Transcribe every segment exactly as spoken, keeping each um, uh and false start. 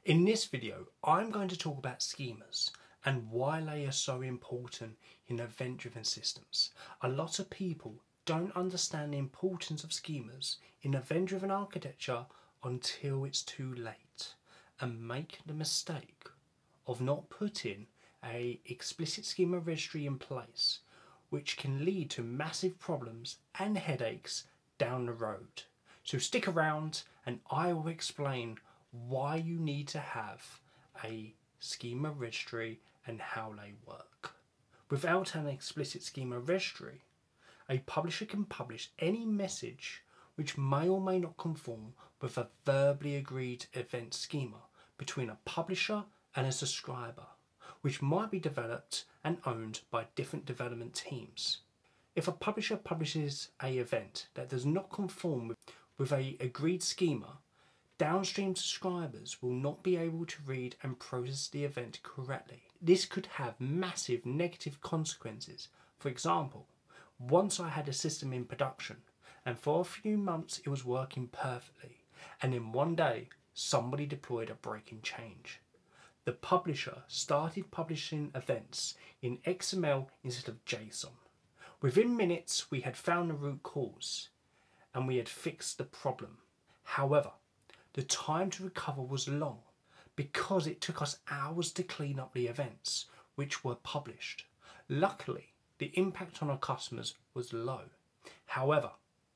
In this video, I'm going to talk about schemas and why they are so important in event-driven systems. A lot of people don't understand the importance of schemas in event-driven architecture until it's too late and make the mistake of not putting an explicit schema registry in place, which can lead to massive problems and headaches down the road. So stick around and I will explain why you need to have a schema registry and how they work. Without an explicit schema registry, a publisher can publish any message which may or may not conform with a verbally agreed event schema between a publisher and a subscriber, which might be developed and owned by different development teams. If a publisher publishes an event that does not conform with, with a agreed schema, downstream subscribers will not be able to read and process the event correctly. This could have massive negative consequences. For example, once I had a system in production and for a few months it was working perfectly, and then one day somebody deployed a breaking change. The publisher started publishing events in X M L instead of JSON. Within minutes we had found the root cause and we had fixed the problem. However, the time to recover was long because it took us hours to clean up the events which were published. Luckily, the impact on our customers was low. However,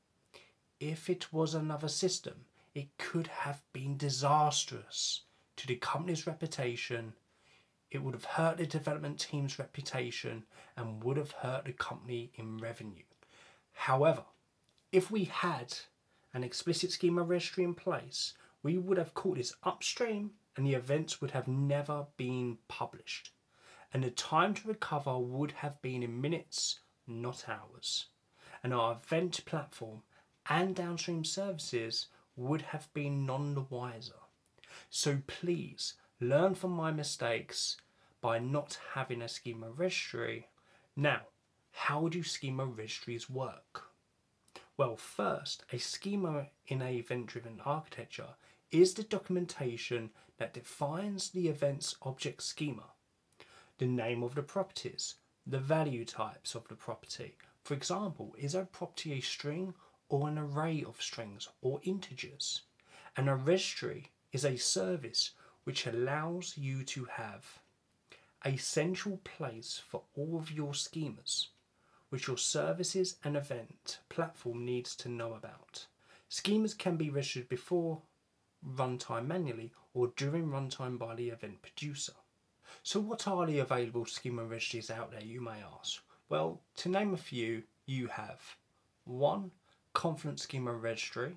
if it was another system, it could have been disastrous to the company's reputation. It would have hurt the development team's reputation and would have hurt the company in revenue. However, if we had an explicit schema registry in place, we would have caught this upstream and the events would have never been published. And the time to recover would have been in minutes, not hours. And our event platform and downstream services would have been none the wiser. So please learn from my mistakes by not having a schema registry. Now, how do schema registries work? Well, first, a schema in an event-driven architecture is the documentation that defines the event's object schema, the name of the properties, the value types of the property. For example, is a property a string or an array of strings or integers? And a registry is a service which allows you to have a central place for all of your schemas, which your services and event platform needs to know about. Schemas can be registered before runtime manually or during runtime by the event producer. So what are the available schema registries out there, you may ask? Well, to name a few, you have one. Confluent Schema Registry,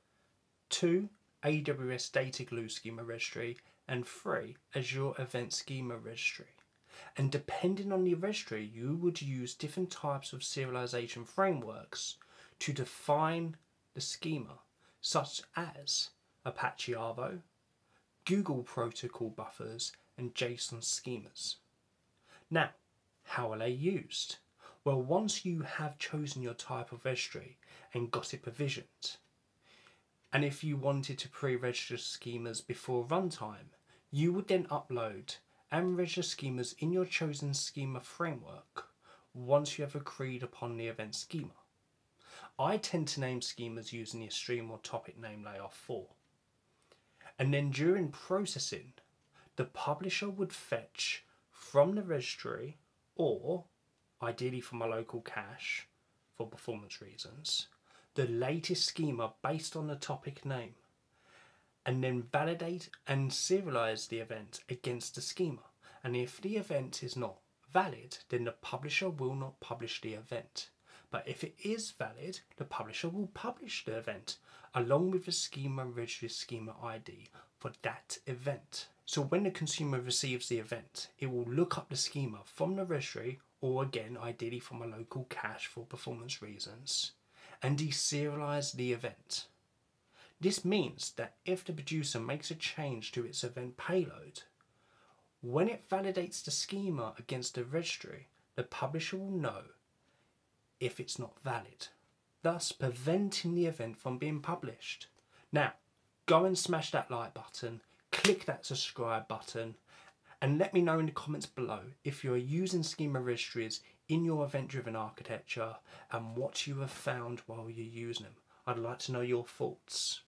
two. A W S Data Glue Schema Registry, and three. Azure Event Schema Registry. And depending on the registry, you would use different types of serialization frameworks to define the schema, such as Apache Arvo, Google Protocol buffers, and JSON schemas. Now, how are they used? Well, once you have chosen your type of registry and got it provisioned, and if you wanted to pre-register schemas before runtime, you would then upload and register schemas in your chosen schema framework once you have agreed upon the event schema. I tend to name schemas using the stream or topic name they are for. And then during processing, the publisher would fetch from the registry, or ideally from a local cache for performance reasons, the latest schema based on the topic name, and then validate and serialize the event against the schema. And if the event is not valid, then the publisher will not publish the event. But if it is valid, the publisher will publish the event along with the schema registry schema I D for that event. So when the consumer receives the event, it will look up the schema from the registry, or again ideally from a local cache for performance reasons, and deserialize the event. This means that if the producer makes a change to its event payload, when it validates the schema against the registry, the publisher will know if it's not valid, thus preventing the event from being published. Now, go and smash that like button, click that subscribe button, and let me know in the comments below if you're using Schema Registries in your event-driven architecture and what you have found while you're using them. I'd like to know your thoughts.